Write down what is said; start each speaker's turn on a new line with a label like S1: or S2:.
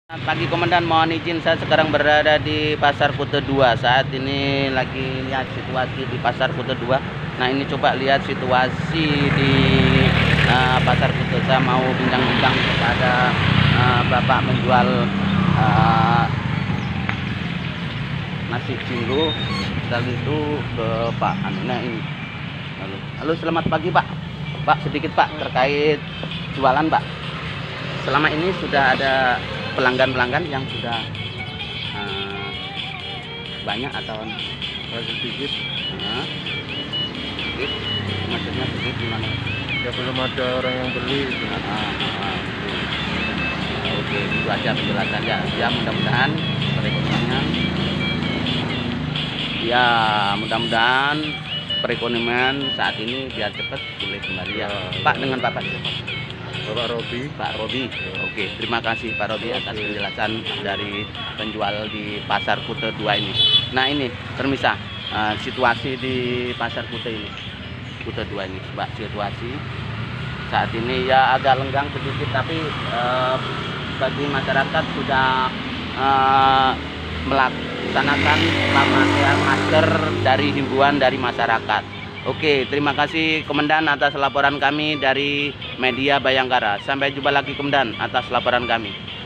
S1: Selamat pagi Komandan, mohon izin saya sekarang berada di Pasar Kute 2. Saat ini lagi lihat situasi di Pasar Kute 2. Nah ini coba lihat situasi di Pasar Kute. Saya mau bincang-bincang kepada Bapak menjual nasi cinggu. Dan itu ke Pak Anuna ini. Halo, selamat pagi Pak. Pak, sedikit Pak terkait jualan Pak. Selama ini sudah ada pelanggan-pelanggan yang sudah banyak atau
S2: sedikit,
S1: sedikit, maksudnya sedikit gimana?
S2: ya belum ada orang yang beli itu.
S1: Oke, itu aja penjelasannya. Ya mudah-mudahan perekonomian, ya mudah-mudahan perekonomian saat ini biar cepat pulih kembali ya. Pak, dengan Bapak siapa?
S2: Bapak Robi.
S1: Pak Robi. Oke, terima kasih Pak Robi atas penjelasan dari penjual di Pasar Kute 2 ini. Nah ini permisah situasi di Pasar Kute ini, Kute 2 ini, Mbak, situasi saat ini ya agak lenggang sedikit, tapi bagi masyarakat sudah melaksanakan pemakaian masker dari himbauan dari masyarakat. Oke, terima kasih Komandan atas laporan kami dari Media Bayangkara. Sampai jumpa lagi Komandan atas laporan kami.